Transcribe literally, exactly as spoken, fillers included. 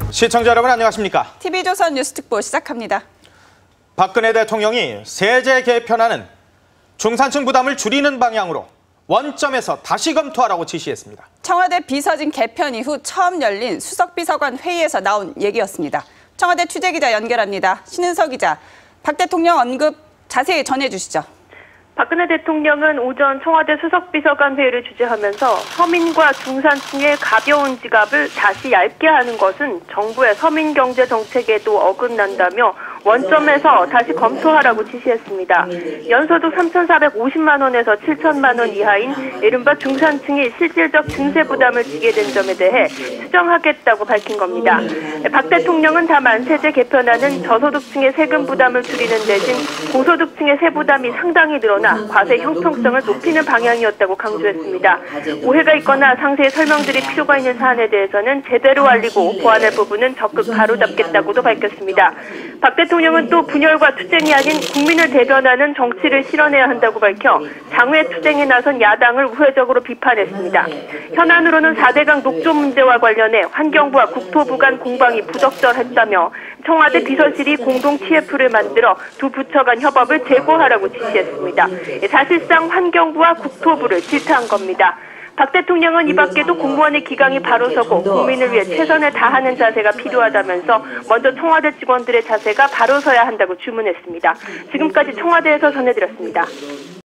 시청자 여러분 안녕하십니까? 티비조선 뉴스특보 시작합니다. 박근혜 대통령이 세제 개편안은 중산층 부담을 줄이는 방향으로 원점에서 다시 검토하라고 지시했습니다. 청와대 비서진 개편 이후 처음 열린 수석비서관 회의에서 나온 얘기였습니다. 청와대 취재기자 연결합니다. 신은석 기자, 박 대통령 언급 자세히 전해주시죠. 박근혜 대통령은 오전 청와대 수석비서관 회의를 주재하면서 서민과 중산층의 가벼운 지갑을 다시 얇게 하는 것은 정부의 서민 경제 정책에도 어긋난다며 원점에서 다시 검토하라고 지시했습니다. 연소득 삼천사백오십만 원에서 칠천만 원 이하인 이른바 중산층이 실질적 증세 부담을 지게 된 점에 대해 수정하겠다고 밝힌 겁니다. 박 대통령은 다만 세제 개편안은 저소득층의 세금 부담을 줄이는 대신 고소득층의 세부담이 상당히 늘어나 과세 형평성을 높이는 방향이었다고 강조했습니다. 오해가 있거나 상세히 설명드릴 필요가 있는 사안에 대해서는 제대로 알리고 보완할 부분은 적극 바로잡겠다고도 밝혔습니다. 박 대통령은 또 분열과 투쟁이 아닌 국민을 대변하는 정치를 실현해야 한다고 밝혀 장외 투쟁에 나선 야당을 우회적으로 비판했습니다. 현안으로는 사대강 녹조 문제와 관련해 환경부와 국토부 간 공방이 부적절했다며 청와대 비서실이 공동 티에프를 만들어 두 부처 간 협업을 재고하라고 지시했습니다. 사실상 환경부와 국토부를 질타한 겁니다. 박 대통령은 이 밖에도 공무원의 기강이 바로 서고 국민을 위해 최선을 다하는 자세가 필요하다면서 먼저 청와대 직원들의 자세가 바로 서야 한다고 주문했습니다. 지금까지 청와대에서 전해드렸습니다.